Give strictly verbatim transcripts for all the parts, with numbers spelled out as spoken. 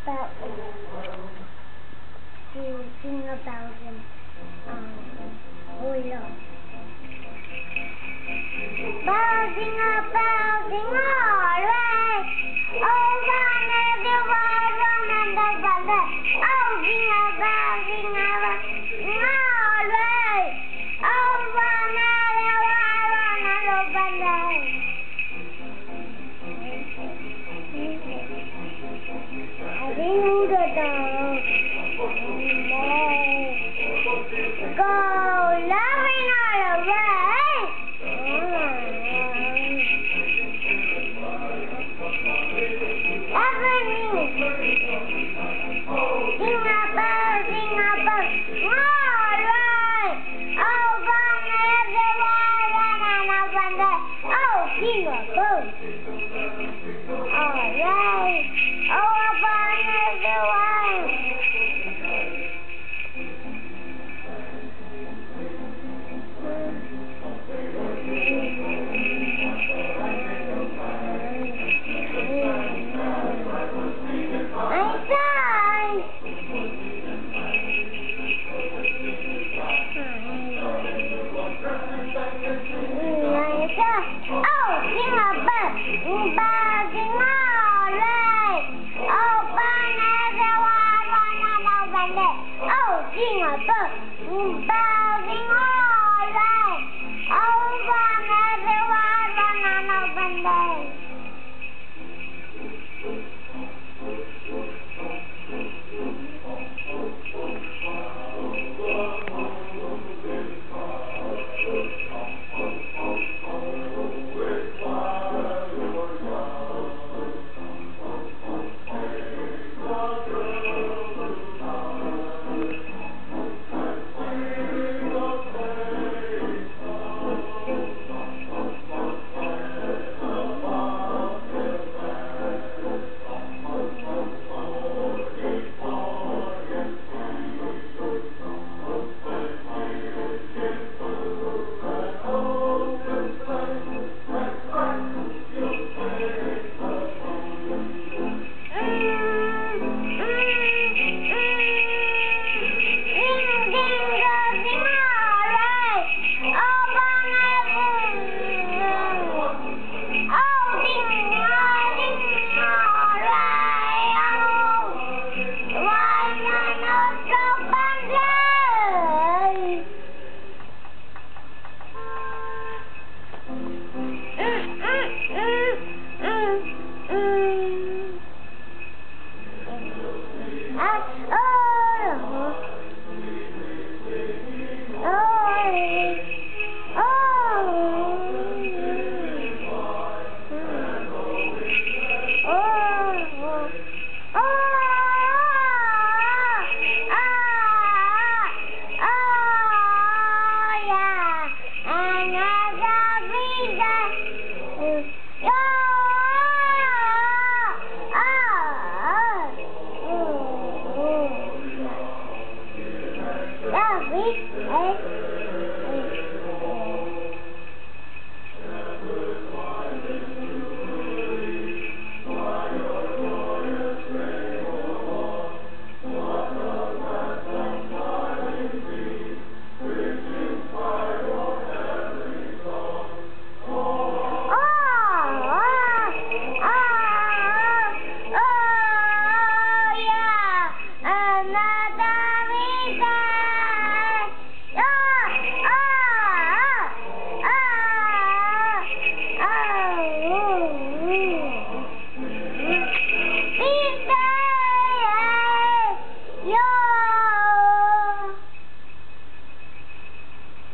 about to sing about him. Um, oh yeah. Bouncing up, bouncing all right. Over and everywhere, one and over there. Bouncing up, bouncing up, all right. Over and everywhere, one and over there. I think the dog. Go loving all away. Sing about, sing about, all right. Over and everywhere, one and over there. Oh, sing about, all right. Over and everywhere.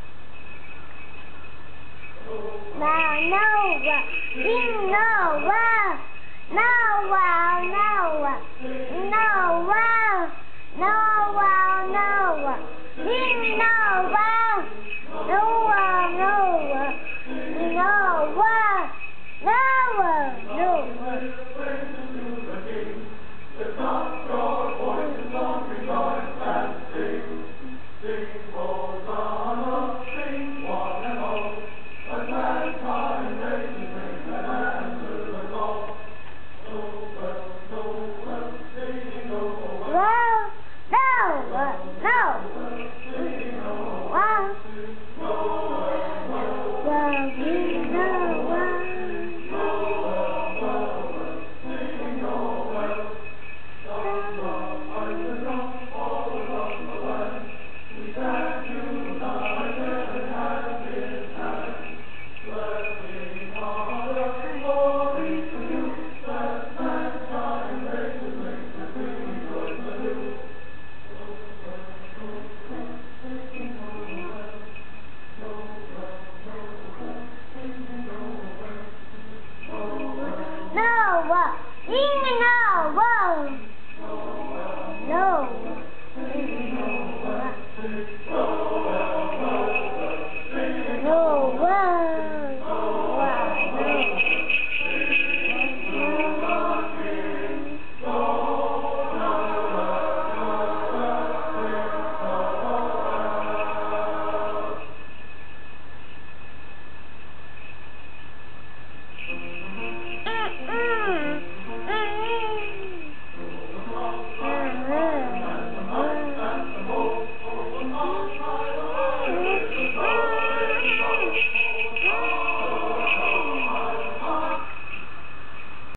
Now, no, you know what?